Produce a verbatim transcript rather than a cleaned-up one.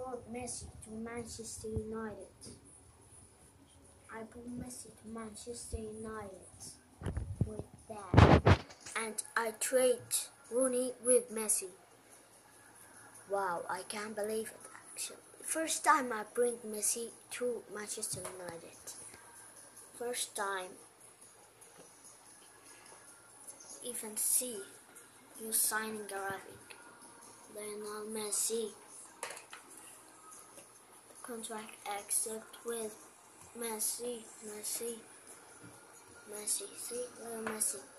brought Messi to Manchester United. I brought Messi to Manchester United with that. And I trade Rooney with Messi. Wow, I can't believe it actually. First time I bring Messi to Manchester United. First time. Even see you signing graphic. Lionel Messi. Contract accept with Messi. Messi. Messi. See, Lionel Messi.